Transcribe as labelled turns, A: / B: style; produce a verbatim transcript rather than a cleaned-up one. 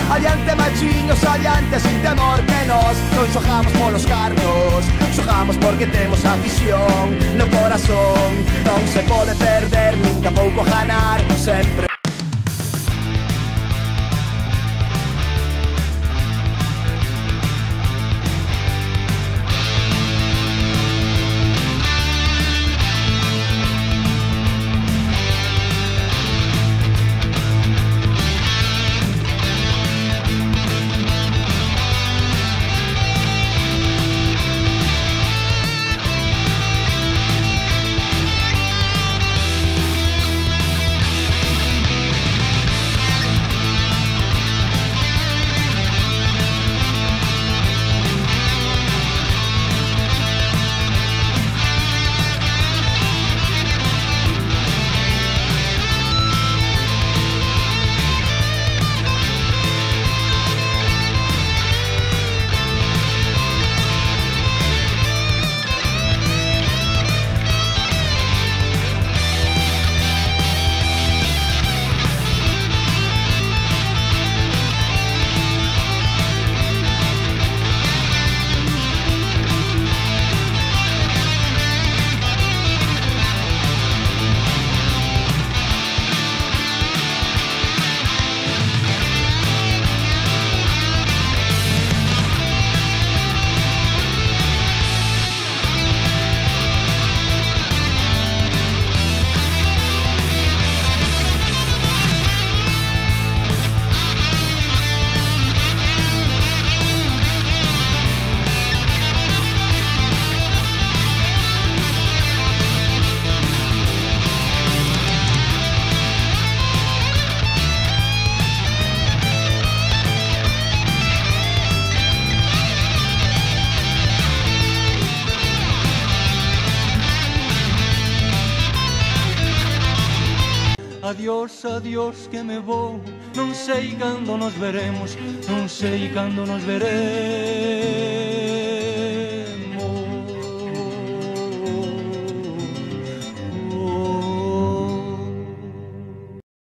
A: Adiante machiños, adiante sin temor que nos non xogamos polos cartos, xogamos porque temos afición no corazón. Non se pode perder, nunca pouco ganar, sempre.
B: Adiós, adiós que me vou, non sei cando nos veremos, non sei cando nos veremos.